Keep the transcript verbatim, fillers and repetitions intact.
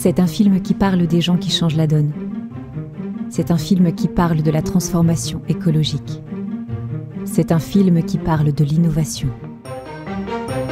C'est un film qui parle des gens qui changent la donne. C'est un film qui parle de la transformation écologique. C'est un film qui parle de l'innovation.